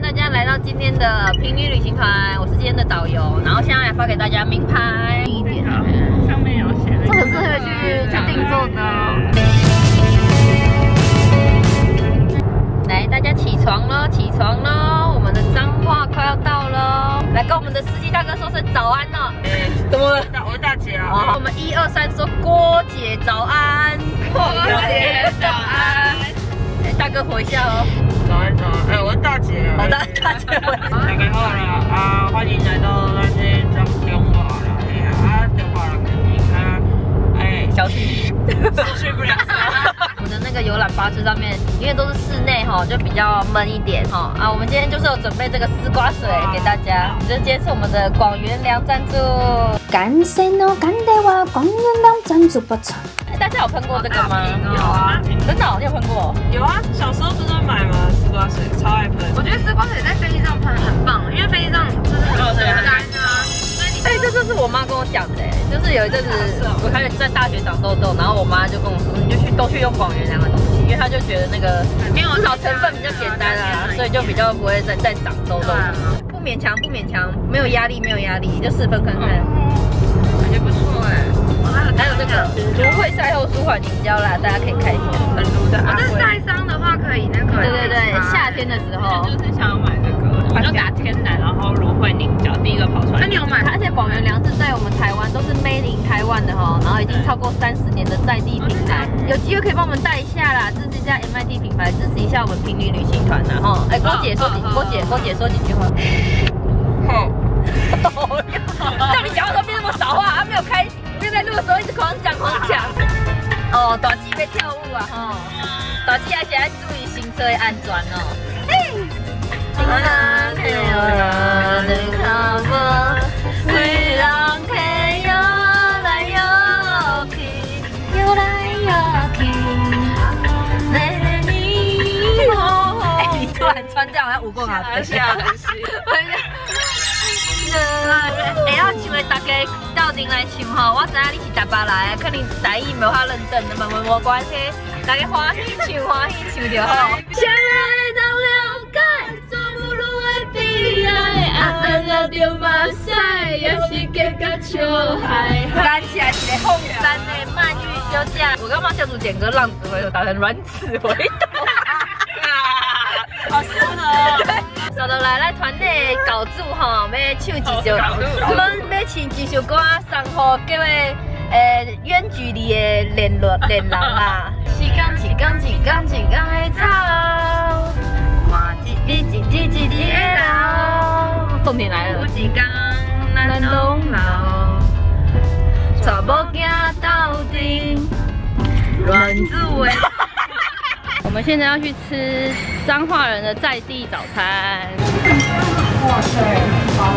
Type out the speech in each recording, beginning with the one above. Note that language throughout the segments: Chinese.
大家来到今天的平旅旅行团，我是今天的导游，然后现在来发给大家名牌。一点， 上面有写的， 这很适合去定做的。来，大家起床喽，起床喽！我们的彰化快要到喽，来跟我们的司机大哥说声早安哦。怎么了？ 我是大姐啊。 我们1、2、3说郭姐早安， 郭姐早安。 大哥回一下哦。 早安早安，我是大姐。 好的，大姐回。 大家好啦啊，欢迎来到咱这彰化啦，彰化人肯定小心， 失去不了。 我们的那个游览巴士上面，因为都是室内哈，就比较闷一点哈啊。我们今天就是有准备这个丝瓜水给大家，这今天是我们的广元良赞助。 感謝我感謝話廣元良贊助不錯。 大家有喷过这个吗？ 有啊， 真的，你有喷过？ 有啊，小时候不是买吗？丝瓜水超爱喷。 我觉得丝瓜水在飞机上喷很棒，因为飞机上就是很干啊。 哎，这就是我妈跟我讲的，就是有一阵子我开始在大学长痘痘，然后我妈就跟我说，你就都去用广元良的东西，因为她就觉得那个至少成分比较简单啊，所以就比较不会再长痘痘。不勉强，不勉强，没有压力，没有压力，就试喷看看， 感觉不错哎。 还有这个芦荟赛后舒缓凝胶啦，大家可以看一下。 很毒的。 这晒伤的话可以那个。 对对对，夏天的时候就是想要买这个，我就打天然，然后芦荟凝胶，第一个跑出来。 那你有买？ 而且广元良是在我们台湾都是 made in 台湾的哈，然后已经超过30年的在地品牌，有机会可以帮我们带一下啦，支持一下 MIT 品牌，支持一下我们平旅旅行团呐哈。哎，郭姐说几句话。 好。 叫你讲话都变那么少话，没有开，没有在录的时候一直狂讲。哦，大姐要跳舞啊吼，大姐还是要注意行车的安全哦。你突然穿这样，好像舞棍啊！ 很像。 会晓唱的大家斗阵来唱吼，我知影你是台北来的，可能台语无遐认真，无关系，大家欢喜唱就好。相爱当了解，做不落的悲哀，爱了就马赛，也是结甲笑嗨。感谢一个凤山的曼玉小姐，我刚帮小组点歌《浪子回头》打成《卵子回头》。 好适合。 收到来，咱团队搞主吼，要唱几首，要唱几首歌送互各位远距离的恋人啦。时间会走，换一日会老。重点来了，有一天咱拢老，带某囝斗阵，卵子的。我们现在要去吃彰化人的在地早餐。哇塞，好！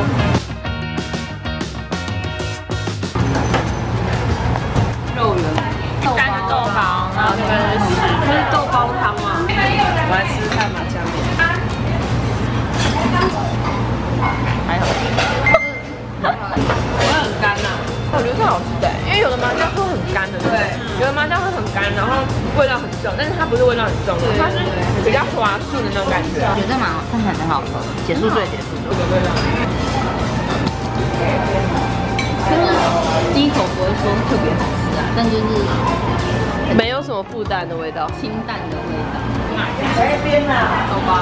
肉圆、干豆包，然后这个是豆包汤嘛。我来吃看麻酱面。还好。我很干呐。我觉得是好吃的，因为有的麻酱会很干的，对，有的麻酱会很干，然后味道很重，但是它不是味道很重，它是比较滑顺的那种感觉。我觉得看起来很好喝，结束最。这个味道，就是第一口不会说特别好吃啊，但就是没有什么负担的味道，清淡的味道。这边啊，好吧。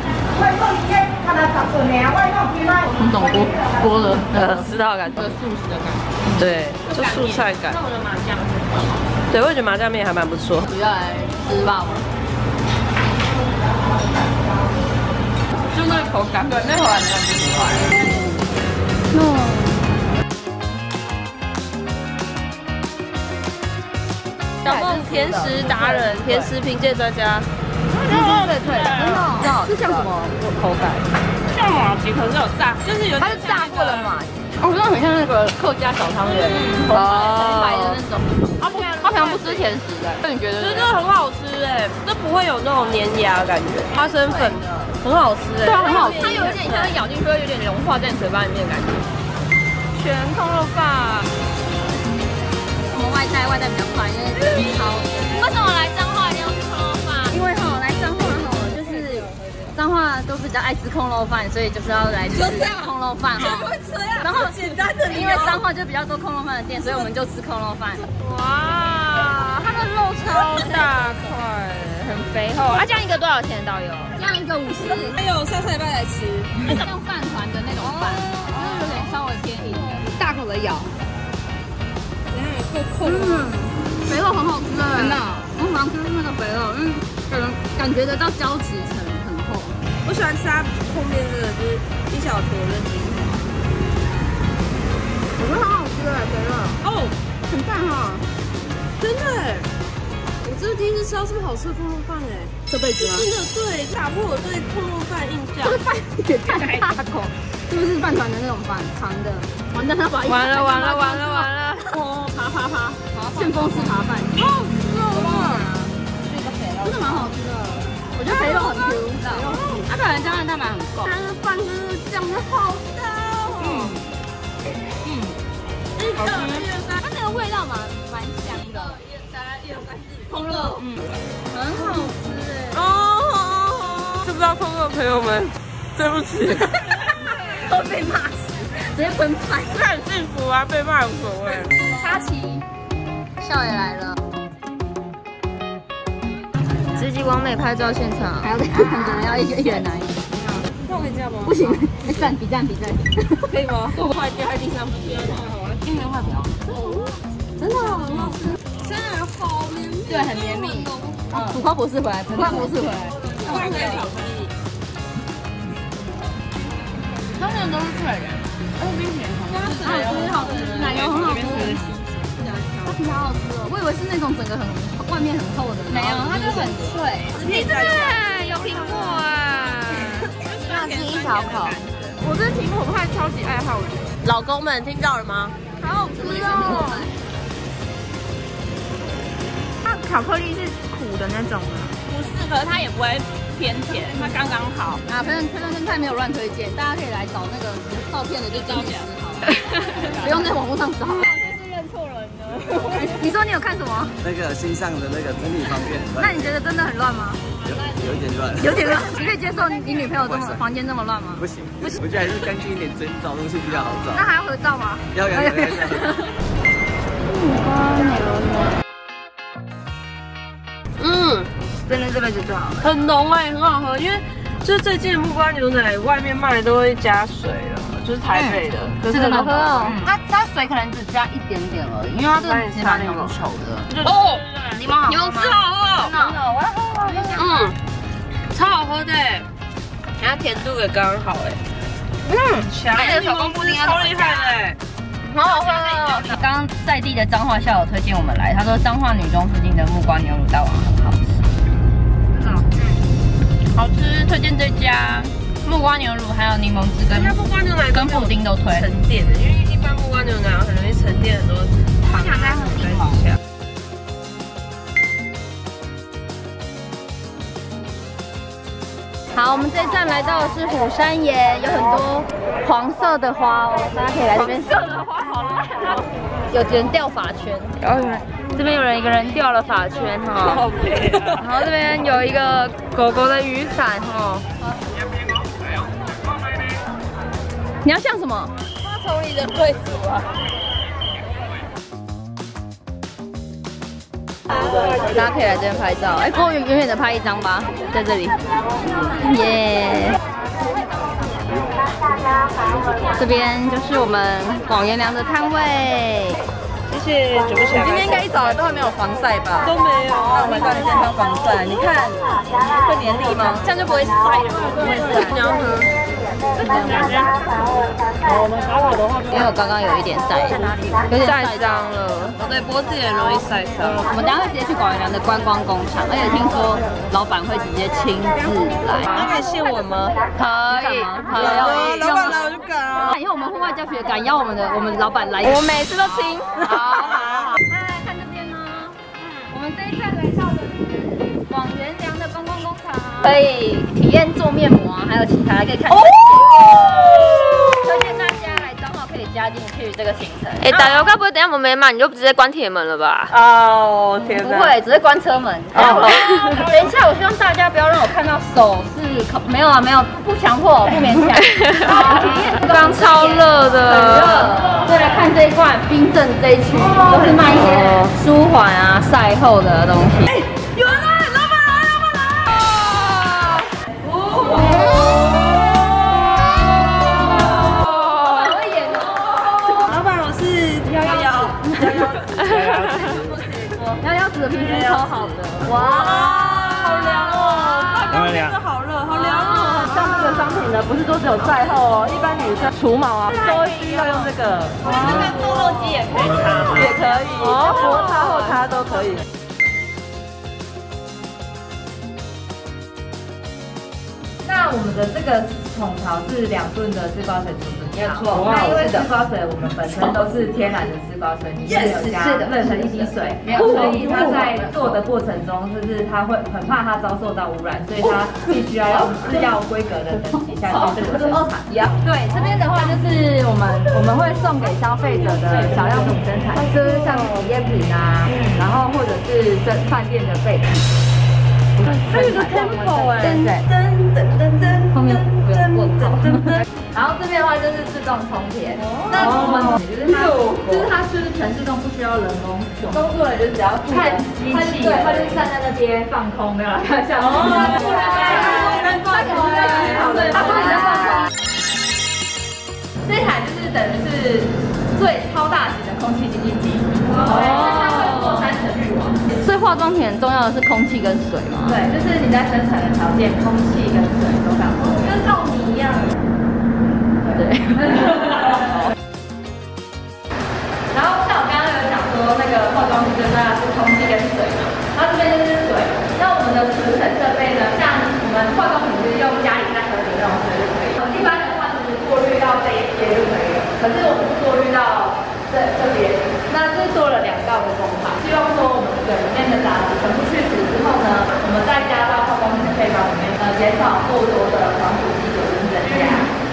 很懂锅的吃到感觉，素食的感觉，对，就素菜感。那我的麻酱面，对，我也觉得麻酱面还蛮不错。主要来吃吧，就那个口感，对，那口感很喜欢。小梦甜食达人，甜食评鉴专家。对，真的，是像什么口感？像马吉，可是有炸，就是有它是炸过的马吉。我觉得很像那个客家小汤圆，红白的那种。他平常不吃甜食的，那你觉得？真的很好吃哎，这不会有那种粘牙的感觉。花生粉很好吃哎，对啊，很好吃。它有一点像咬进去会有点融化在你嘴巴里面的感觉。全通肉饭。我们外带比较快，因为人超多。为什么来彰化一定要吃通肉饭？因为来彰化就是彰化家都比较爱吃空肉饭，所以就是要来吃空肉饭哈。然后简单的，因为彰化就比较多空肉饭的店，所以我们就吃空肉饭。 哇，它的肉超大块，很肥厚。啊，这样一个多少钱？导游？ 这样一个50。 还有下礼拜来吃， 像饭团的那种饭，就是有点稍微偏硬的，大口的咬。 够扣肥肉很好吃哎，真的。我喜欢吃那个肥肉，感觉得到胶质层很厚。 我喜欢吃它后面这个，就是一小坨的精华。 我觉得很好吃哎，肥肉。 哦， 很赞哈， 真的哎！我真的第一次吃到这么好吃的空肉饭哎， 这辈子吗？ 真的对，打破我对空肉饭印象。 这个饭也太大口，是不是饭团的那种饭，长的？完蛋，他把完了！ 哦，爬，旋风式扒饭。哦，这个肥肉真的蛮好吃的，我觉得肥肉很 Q， 它可能胶原蛋白很够。它的饭就是酱的好大哦。好吃。它那个味道蛮香的。空肉，很好吃哎。 哦，吃不到空肉的朋友们，对不起。 会被骂死，直接喷饭。 这很幸福啊，被骂无所谓。 插旗，笑也来了。 直击完美拍照现场， 还要再看着，要一人拿一个。 那我可以这样吗？ 不行，比赞， 可以吗？我坏掉在地上不行。 因为外表，真的很好吃， 真的好绵密， 对，很绵密。土瓜博士回来，土瓜博士回来。 放在巧克力。 它那个都是脆的，冰淇淋好吃，奶油很好吃，它皮好好吃哦。我以为是那种整个外面很厚的，没有，它就很脆。 对，有苹果啊，要吃一小口。 我对苹果派超级爱好者。老公们听到了吗？ 好好吃哦。 它巧克力是苦的那种吗？不是，可是它也不会偏甜，它刚刚好。 啊，反正生态没有乱推荐，大家可以来找那个照片的就进去吃好了，不用在网络上找。 是认错人了。 你说你有看什么？ 那个新上的那个整理方便。 那你觉得真的很乱吗？ 有点乱。 有点乱。你可以接受你女朋友这么房间这么乱吗？ 不行，我觉得还是干净一点，找东西比较好找。 那还要合照吗？ 要。 真的这辈子最好了。 很浓哎，很好喝，因为就是最近的木瓜牛奶外面卖的都会加水了，就是台北的， 是真的好喝哦。它水可能只加一点点而已，因为它这个其实蛮浓稠的。哦，柠檬好喝吗？ 吃好喝， 真的，我要喝。 超好喝的，它甜度也刚刚好哎。强，那个手工布丁超厉害的哎。 好好喝哦！刚刚在地的彰化校友推荐我们来，他说彰化女中附近的木瓜牛乳大王很好吃。好吃，推荐这家木瓜牛乳，还有柠檬汁跟木瓜牛奶跟布丁都推。 沉淀的，因为一般木瓜牛奶很容易沉淀很多糖在底下。 好，我们这一站来到的是虎山岩，有很多黄色的花哦，大家可以来这边。黄色的花好烂哦！有人掉发圈， 然后这边有一个人掉了发圈哈，然后这边有一个狗狗的雨伞哈。 你要像什么？ 花丛里的贵族啊！ 大家可以来这边拍照，不过远远的拍一张吧，在这里，耶！这边就是我们广元良的摊位， 谢谢主持人。 今天应该一早都还没有防晒吧？ 都没有。 那我们到底健康防晒？你看会黏腻吗？这样就不会晒了吗？不会晒。 你要喝？ 因为我刚刚有一点晒，有点晒伤了， 我对脖子也容易晒伤。 我们等下会直接去广元良的观光工厂，而且听说老板会直接亲自来。 他可以谢我吗？ 可以，可以。 老板来我就敢啊！ 以后我们户外教学敢邀我们老板来， 我每次都亲。 好。来看这边呢，我们这一站来到的是广元良的观光工厂，可以体验做面膜啊，还有其他可以看。推荐大家来彰化可以加进去这个行程。 哎，导游该不会等下我们没买你就直接关铁门了吧？ 哦天哪！ 不会，只是关车门。等一下，我希望大家不要让我看到手是没有啊，没有，不强迫，不勉强。 刚超热的， 很热。所以来看这一罐冰镇这一区，都是卖一些舒缓啊、晒后的东西。 有人来，老板来，老板来！老板，我是幺幺子的皮肤超好的，哇，好凉哦！刚刚真的好热，好凉哦！像这个商品呢，不是说只有晒后哦，一般女生除毛啊都需要用这个，这个痘痘肌也可以擦，也可以，薄擦厚擦都可以。 那我们的这个桶槽是2吨的丝瓜水储存槽，那因为丝瓜水我们本身都是天然的丝瓜水，里面没有加任何一滴水，所以它在做的过程中，就是它会很怕它遭受到污染，所以它必须要用制药规格的等级下去做生产。对，这边的话就是我们会送给消费者的小样品生产，就是像体验品啊，然后或者是饭店的备品。 它有个 tempo 哎， 后面不用问号。然后这边的话就是自动充填，那我们就是它就是全自动，不需要人工作人就只要看机器，对，它就是站在那边放空，没有啦，开玩笑。这台就是等于是最超大型的空气清净机，它会做3层滤网。所以化妆品很重要的是空气跟水嘛？对，就是你在生产的条件，空气跟水都非常重要，跟稻米一样。对。然后像我刚刚有讲说，那个化妆品最重要的是空气跟水嘛，然后这边就是水。那我们的储存设备呢，像我们化妆品就是用家里在喝的那种水就可以。一般的话就是过滤到这一边就可以了，可是我们是过滤到这边，那这多了2道的工法，希望说我们水里面的杂质全部去除之后呢，我们再加到化妆品的配方里面，减少过多的防腐剂酒精增加。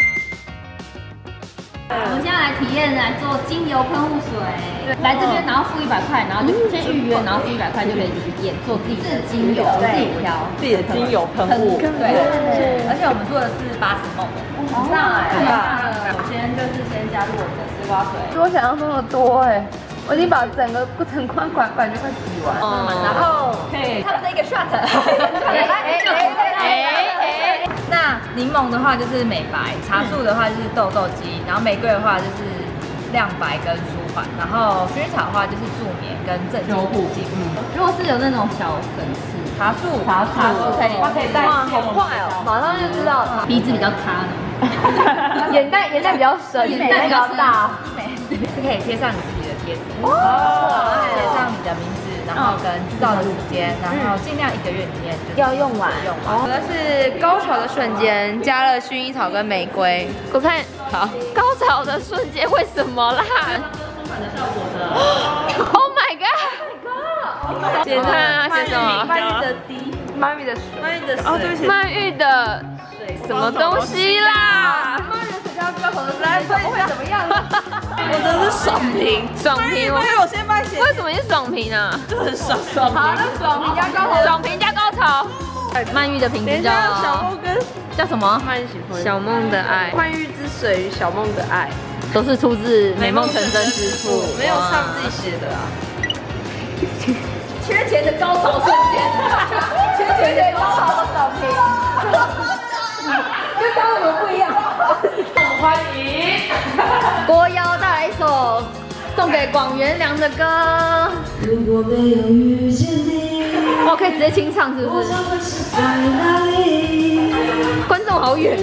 我们现在来体验来做精油喷雾水，来这边然后付100块，然后就先预约，然后付100块就可以体验做自己的精油，自己挑自己的精油喷雾， 对，而且我们做的是80ml的，首先就是先加入我们的丝瓜水， 比我想象中的多哎。我已经把整罐管就快挤完了， 然后他们的一个 shot， 那柠檬的话就是美白，茶树的话就是痘痘肌，然后玫瑰的话就是亮白跟舒缓，然后薰衣草的话就是助眠跟镇静护肌。如果是有那种小粉刺，茶树可以，它可以代谢。 好快哦，马上就知道。 鼻子比较塌呢， 眼袋比较深，眼袋比较大， 是可以贴上你自己的贴纸，写上你的名字，然后跟制造的时间，然后尽量1个月里面就要用完。 我的是高潮的瞬间，加了薰衣草跟玫瑰。 我看好高潮的瞬间，为什么啦？Oh my god！ 检查啊，写什么？ 曼玉的水， 曼玉的什么东西啦？ 来分一下怎么样？我的是爽瓶，我先帮你写。 为什么是爽瓶啊？ 就很爽。 好，那爽瓶加高潮。爽瓶加高潮。 曼玉的瓶子叫小梦跟叫什么？ 小梦的爱。 曼玉之水与小梦的爱， 都是出自美梦成真之处， 没有唱自己写的啊。 缺钱的高潮瞬间，缺钱的高潮的爽瓶，跟刚刚我们不一样。 欢迎郭妖带来一首送给广元良的歌。 如果没有遇见你， 我可以直接清唱是不是？ 在哪里？ 观众好远。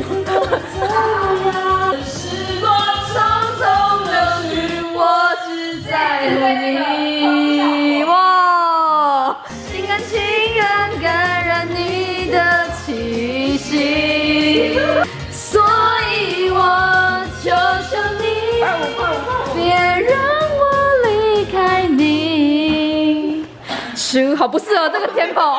时光匆匆流去，我只在乎你。 哇，心甘情愿感染你的气息，所以我求求你，别让我离开你。好不适合这个 tempo。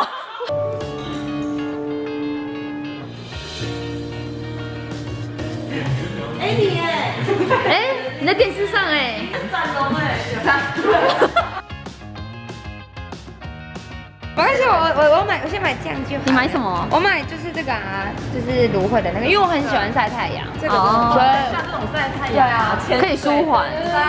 你在电视上赞同我跟但是我先买这样就好。你买什么？我买就是这个啊，就是芦荟的那个，因为我很喜欢晒太阳。这个所以像这种晒太阳啊， 可以舒缓。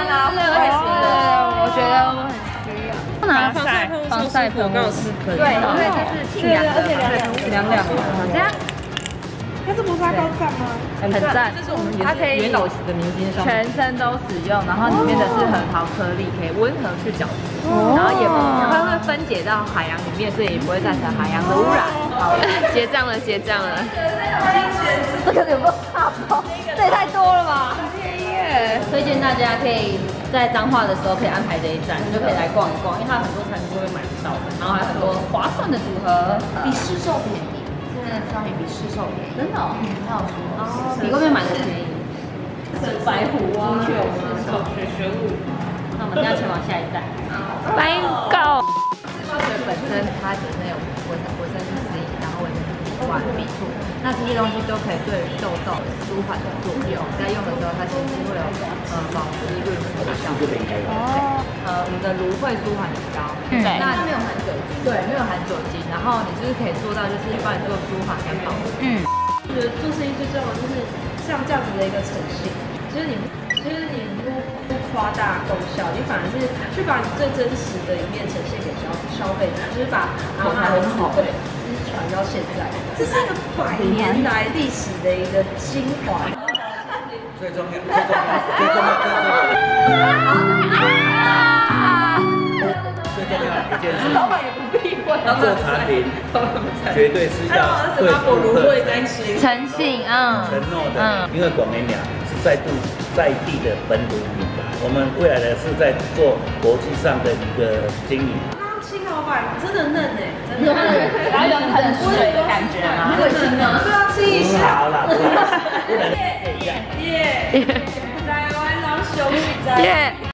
我觉得我很需要。拿防晒喷雾是可以。对，因为它是清凉的，凉的。这样。 它这不是高赞吗？ 很赞， 这是我们也是元老级的明星商品，全身都使用，然后里面的是核桃颗粒，可以温和去角质，然后也会分解到海洋里面，所以也不会造成海洋的污染。好，结账了，结账了。 这个有没有大包？这也太多了吧！ 推荐大家可以在彰化的时候可以安排这一站，就可以来逛一逛，因为它很多餐厅都会买不到的，然后还有很多划算的组合，比市售便宜。现在的商品比市售便宜，真的哦，很好说哦，比外面买的便宜。白虎啊，玄武。那我们要前往下一站，白狗。水本身它本身有维生素 C， 然后维生素 B1、B2，那这些东西都可以对痘痘舒缓的作用。在用的时候，它其实会有保湿润肤的效果。哦。我们的芦荟舒缓很高，对，那它没有含酒精，对，没有含酒精，然后你就是可以做到，就是帮你做舒缓跟保湿。 我觉得做生意最重要的就是像这样子的一个呈现，就是你不夸大功效，你反而是去把你最真实的一面呈现给消费者，就是把好的口味就是传到现在，这是一个100年来历史的一个精华。 最重要的一件事， 老板也不避讳， 做产品绝对是要对顾客诚信， 承诺的，因为广联雅是在地的本土品牌，我们未来的是在做国际上的一个经营。 新老板真的嫩哎，真的， 还有很水的感觉吗？会亲吗？ 对啊，亲一下。 好了，不能耶！台湾老兄弟在。